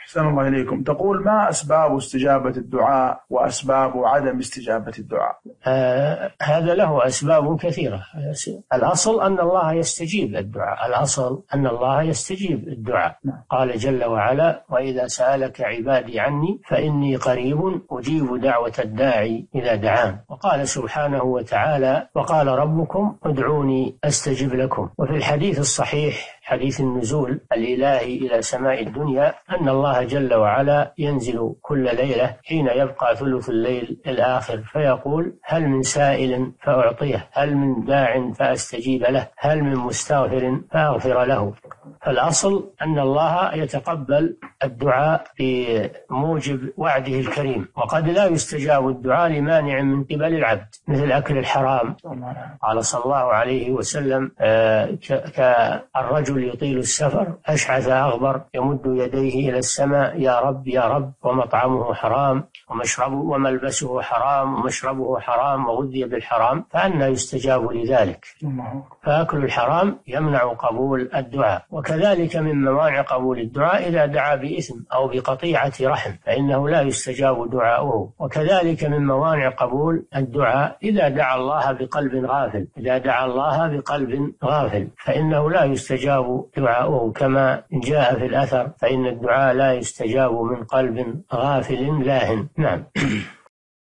أحسن الله إليكم. تقول: ما أسباب استجابة الدعاء وأسباب عدم استجابة الدعاء؟ هذا له أسباب كثيرة. الأصل أن الله يستجيب الدعاء، الأصل أن الله يستجيب الدعاء. قال جل وعلا: وإذا سألك عبادي عني فإني قريب أجيب دعوة الداعي إذا دعان. وقال سبحانه وتعالى: وقال ربكم ادعوني أستجب لكم. وفي الحديث الصحيح حديث النزول الإلهي إلى سماء الدنيا أن الله جل وعلا ينزل كل ليلة حين يبقى ثلث الليل الآخر فيقول: هل من سائل فأعطيه، هل من داع فأستجيب له، هل من مستغفر فأغفر له. فالأصل أن الله يتقبل الدعاء بموجب وعده الكريم، وقد لا يستجاب الدعاء لمانع من قبل العبد مثل أكل الحرام. قال صلى الله عليه وسلم: كالرجل يطيل السفر أشعث أغبر يمد يديه إلى السماء: يا رب يا رب، ومطعمه حرام وملبسه حرام ومشربه حرام وغذي بالحرام، فأنى يستجاب لذلك؟ فأكل الحرام يمنع قبول الدعاء. وكذلك من موانع قبول الدعاء إذا دعا بإثم أو بقطيعة رحم فإنه لا يستجاب دعاؤه. وكذلك من موانع قبول الدعاء إذا دعا الله بقلب غافل، إذا دعا الله بقلب غافل فإنه لا يستجاب دعاؤه، كما جاء في الأثر: فإن الدعاء لا يستجاب من قلب غافل لاهٍ. نعم.